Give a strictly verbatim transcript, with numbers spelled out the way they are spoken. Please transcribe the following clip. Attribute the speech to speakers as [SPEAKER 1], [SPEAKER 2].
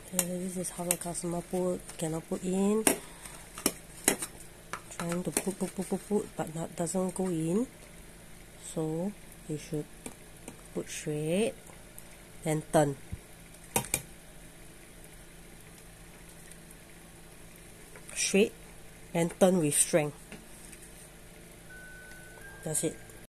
[SPEAKER 1] Okay, this is how the customer put, cannot put in. Trying to put, put, put, put, put, but not doesn't go in. So you should put straight, then turn. Straight, and turn with strength. That's it.